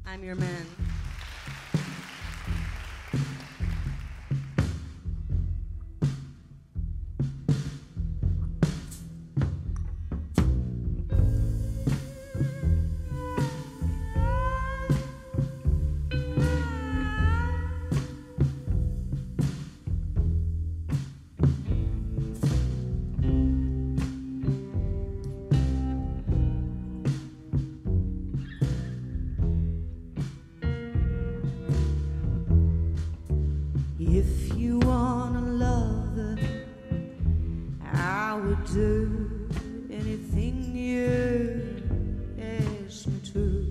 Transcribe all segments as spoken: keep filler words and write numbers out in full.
I'm Your Man. If you want a lover, I would do anything you ask me to.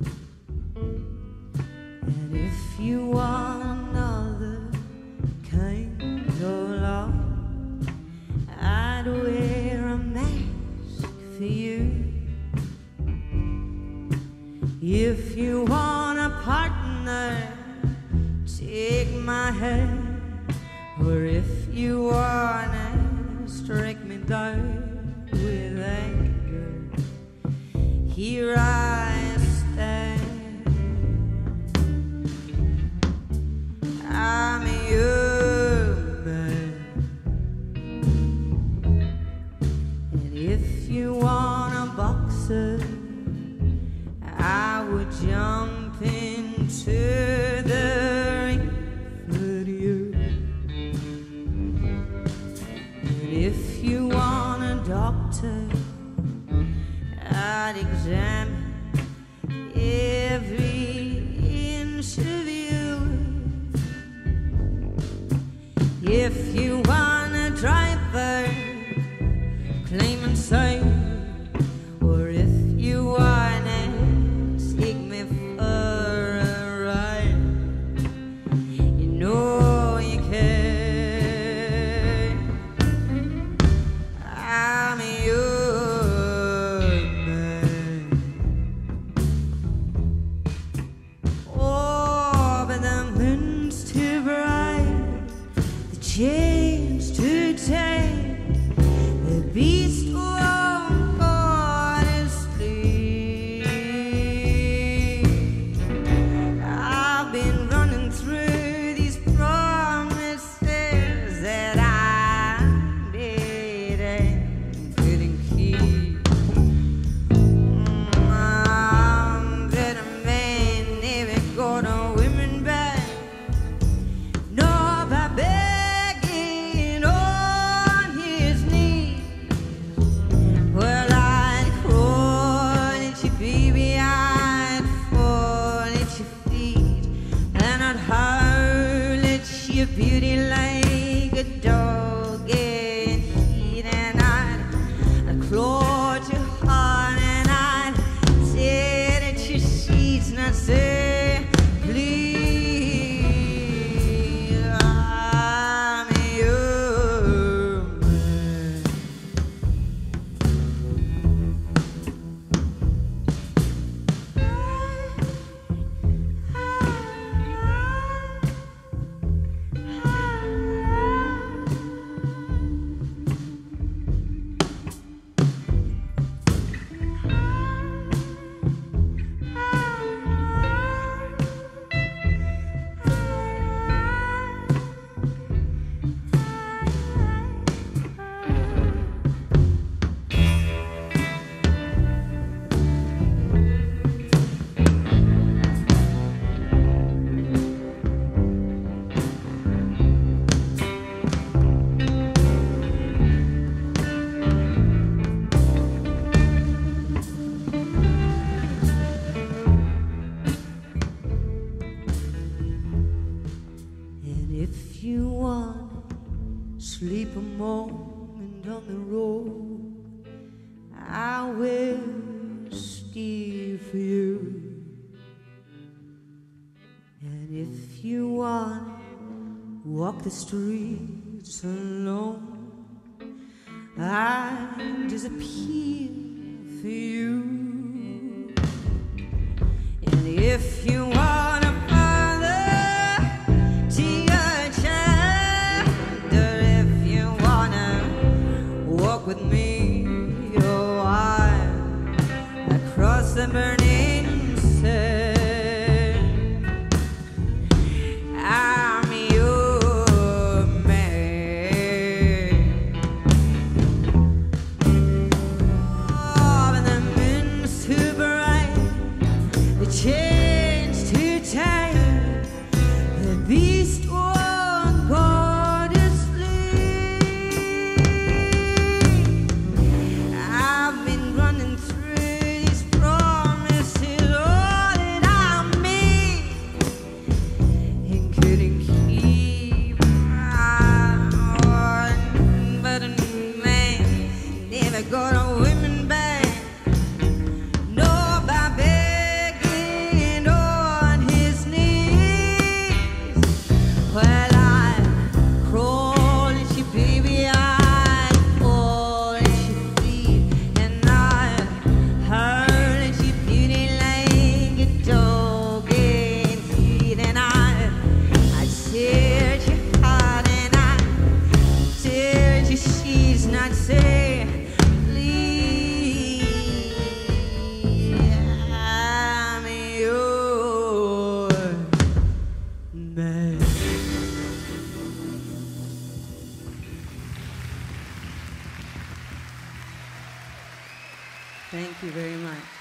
And if you want another kind of love, I'd wear a mask for you. If you want a partner, take my hand. Or if you wanna strike me down with anger, here I stand. I'm your man. And if you want a boxer, I would jump into the ring for you. And if you want a doctor, I'd examine every inch of you. If you want a driver, claim and say. Or if you wanna take me for a ride, you know you can. I'm your man. Oh, but the moon's too bright, the chain's too tight, the beast won't go to sleep. I've been running through these promises that I made and couldn't keep. Mm, I'm better man, never gonna women back. No, by begging on his knees. Well, I'd crawl at your baby, I'd fall at your feet, and I'd howl at your beauty like a dog in heat, and I'd, I'd claw at your heart, and I'd tear at your sheets, and I'd say, please, I'm your man. And if you want to sleep a moment on the road, I will steer for you. And if you want to walk the streets alone, I'll disappear for you. And if you want a father to your child, or if you wanna walk with me a while across the burning sand, chance to tame the beast won't go to sleep. I've been running through these promises, all that I made and couldn't keep. But a man never got a women back. No, by begging on his knees. Well, I crawl and she baby, I fall and she bleed, and I hurt and she beauty like a dog in heat, and I I tear your heart and I tear you, she's not safe. Please, I'm your man. Thank you very much.